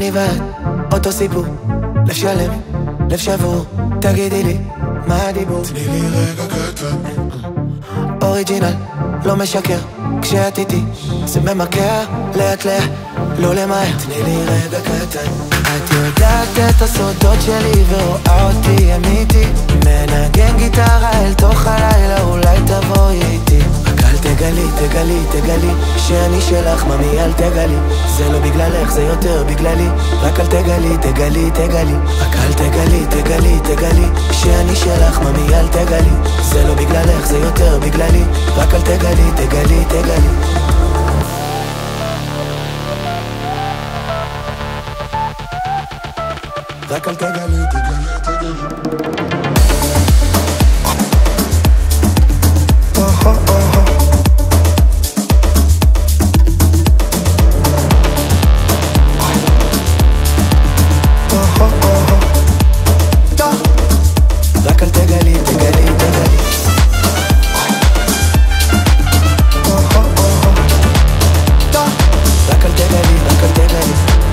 אני ואת, אותו סיפור, לב שלם, לב שבור, תגידי לי, מה הדיבור? תני לי רגע קטן. אוריג'ינל, לא משקר, כשאת איתי, זה ממכר, לאט לאט, לא למהר. תני לי רגע קטן. את יודעת את הסודות שלי ורואה אותי אמיתי, מנגן גיטרה אל תוך הלילה, אולי תבואי איתי. רק אל תגלי, תגלי, תגלי, שאני שלך, ממי אל תגלי, זה לא בגללך, זה יותר בגללי. רק אל תגלי, תגלי, תגלי, רק אל תגלי, תגלי, תגלי, שאני שלך, ממי אל תגלי, זה לא בגללך, זה יותר בגללי. רק אל תגלי, תגלי, תגלי. רק אל תגלי, תגלי, תגלי. רק אל תגלי, תגלי, תגלי. רק אל תגלי, רק אל תגלי.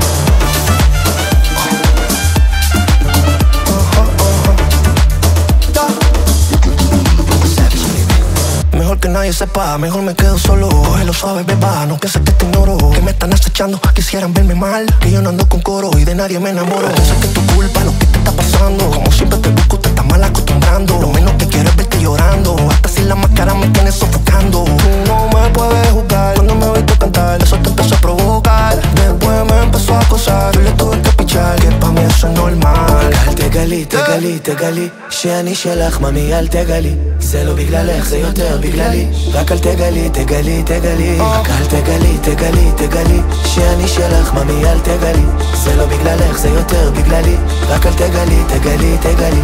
Mejor que nadie sepa, mejor me quedo solo. Cógelo suave, beba, no que sé que te ignoro, que me están acechando, quisieran verme mal, que yo no ando con coro y de nadie me enamoro. Yo sé que es tu culpa lo que te está pasando, como siempre te busco, te estás mal acostumbrando. Lo menos que quiero es verte llorando, hasta si la máscara me tiene sofocando. Tú no me puedes juzgar, cuando me oíste cantar, eso te empezó a provocar. Después me empezó a acosar, yo le tuve que pichar, que pa' mí eso es normal. אל תגלי, תגלי, תגלי, שאני שלך, ממי אל תגלי, זה לא בגללך, זה יותר בגללי. רק אל תגלי, תגלי, תגלי, רק אל תגלי, תגלי, תגלי, שאני שלך, ממי אל תגלי, זה לא בגללך, זה יותר בגללי. רק אל תגלי, תגלי, תגלי.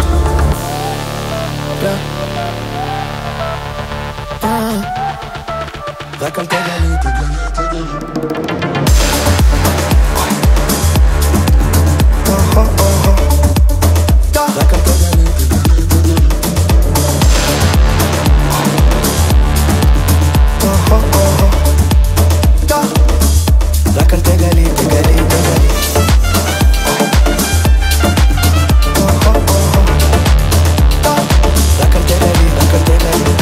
רק אל תגלי, תגלי, תגלי. רק אל תגלי, תגלי, תגלי. רק אל תגלי, תגלי, תגלי. רק אל תגלי, רק אל תגלי.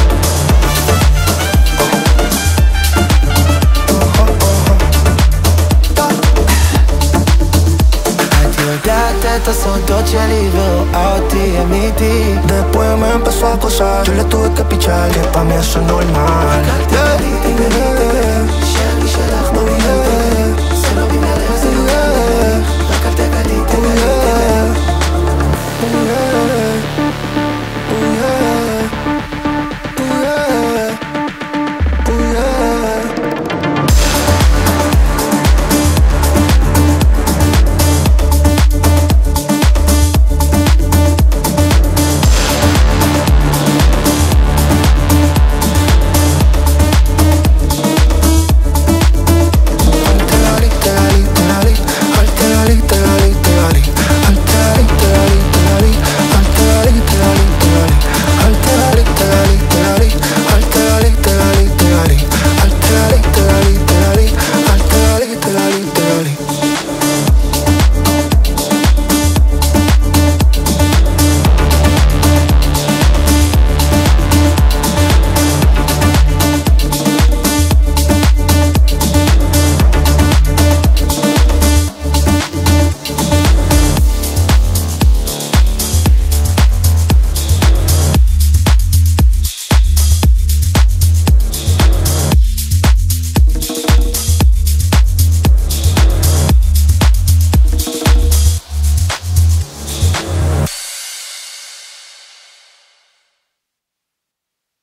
את יודעת את הסודות שלי ורואה אותי אמיתי. Después me empezó a acosar, yo le tuve que pichar, que pa' mí eso es normal. רק אל תגלי, תגלי, תגלי,